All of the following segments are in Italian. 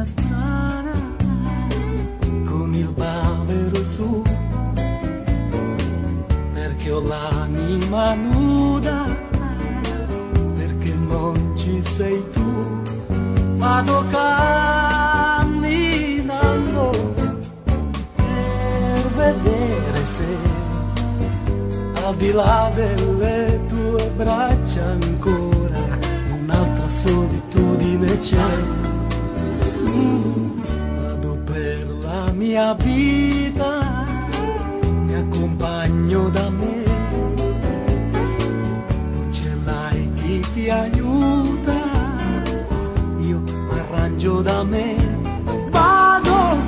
strada con il bavero su, perché ho l'anima nuda, perché non ci sei tu. Vado camminando per vedere se al di là delle tue braccia ancora un'altra solitudine c'è. Vado per la mia vita, mi accompagno da me, tu ce l'hai chi ti aiuta, io arrangio da me. Vado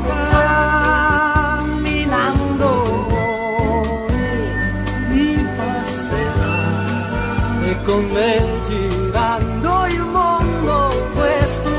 camminando e mi passerà, e con me girando il mondo questo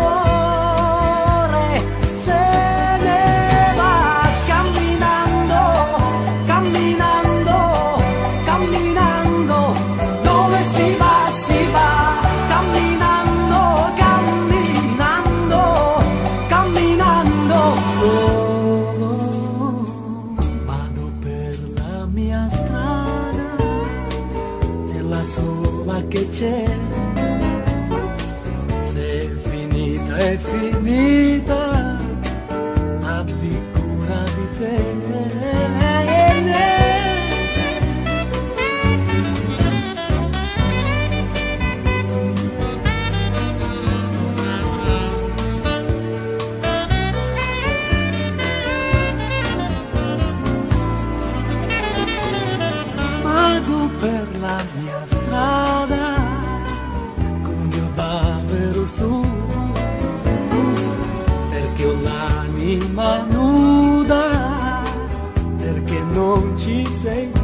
amore se ne va camminando, camminando, camminando, dove si va camminando, camminando, camminando solo. Vado per la mia strada, è la sola che c'è, se è finita è finita, abbi cura di te. Vado per la mia strada con il bavero su, perché ho l'anima nuda, perché non ci sei tu.